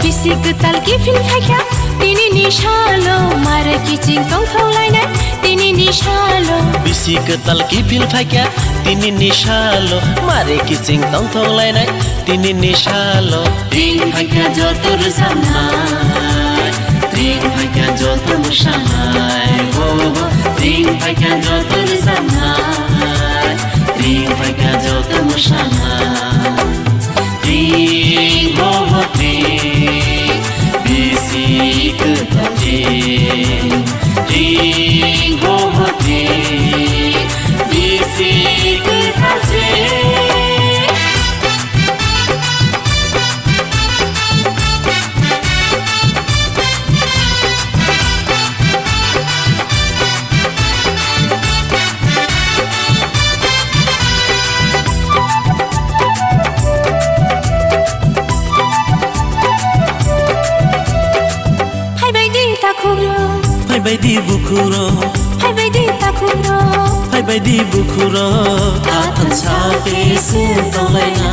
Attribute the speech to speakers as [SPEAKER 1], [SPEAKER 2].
[SPEAKER 1] बिसिक तालकी feel फाइख्या तिनी निशालो मारे किचिङ तौथौलाइना तिनी निशालो
[SPEAKER 2] बिसिक तालकी फिल फाइख्या तिनी निशालो मारे किचिङ तौथौलाइना तिनी निशालो
[SPEAKER 1] तिङ फाइख्या जोतुर समाय तिङ फाइख्या जोतुर समाय हो तिङ फाइख्या जोतुर समाय तिङ फाइख्या जोतुर समाय तिङ हो तिङ बिसिक तालकी तिङ हो तिङ बिसिक तालकी
[SPEAKER 2] Baidi bukuro,
[SPEAKER 1] hai baidi takuro,
[SPEAKER 2] hai baidi bukuro, atan sape se tolai na,